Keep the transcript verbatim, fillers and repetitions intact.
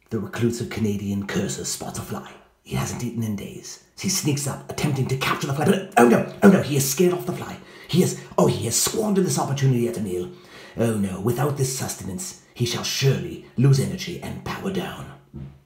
The reclusive Canadian curses spots a fly. He hasn't eaten in days. He sneaks up, attempting to capture the fly, but oh no, oh no, he has scared off the fly. He has, oh, he has squandered this opportunity at a meal. Oh no, without this sustenance, he shall surely lose energy and power down.